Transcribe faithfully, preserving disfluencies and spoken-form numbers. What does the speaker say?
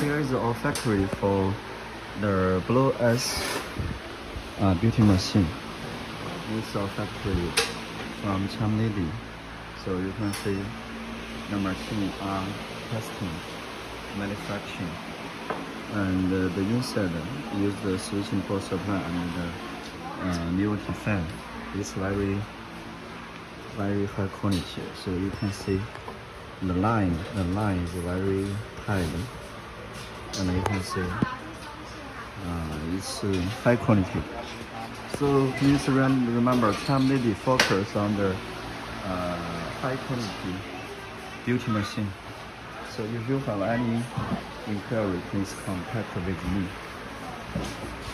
here is our factory for the Blue S uh, beauty machine. It's our factory from Chamlady. So you can see the machine are testing, manufacturing, and uh, the inside use the switching power supply and the uh, multi fan. It's very very high quality. So you can see the line, the line is very tight, and you can see uh, it's uh, high quality. So please remember, Chamlady focus on the uh, high quality beauty machine. So if you have any inquiry, please contact with me.